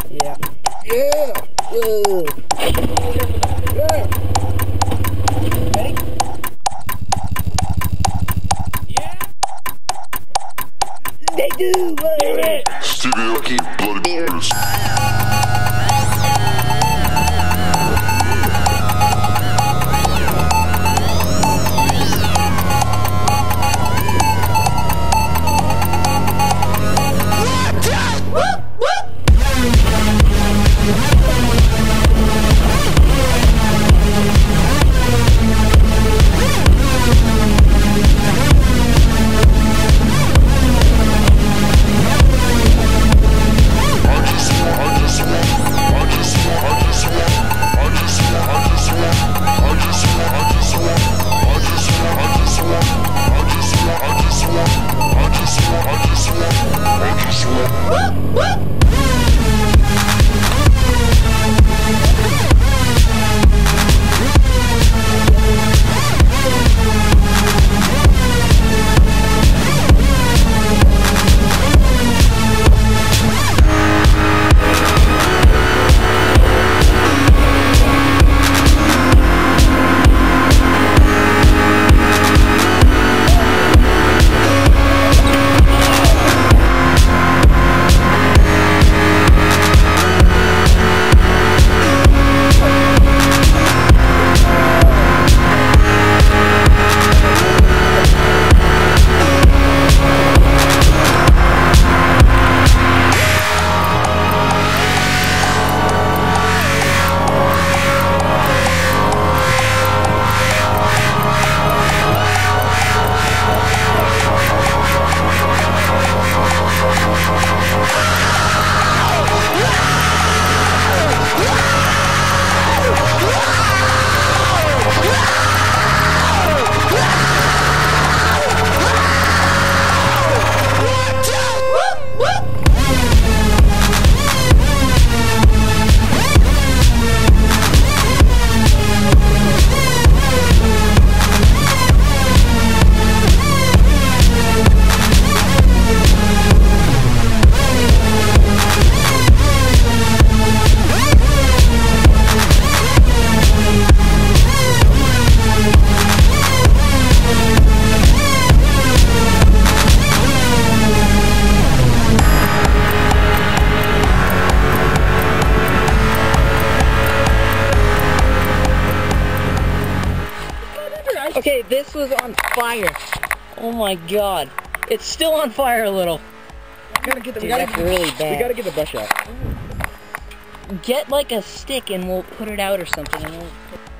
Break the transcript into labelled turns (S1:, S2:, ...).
S1: Yeah. Yeah. Whoa. Yeah. Ready? Yeah. They do. Whoa.
S2: Stevie Aoki, Bloody Murders.
S1: Okay, this was on fire. Oh my god. It's still on fire a little. That's really bad.
S3: We gotta get the brush out.
S1: Get like a stick and we'll put it out or something. And we'll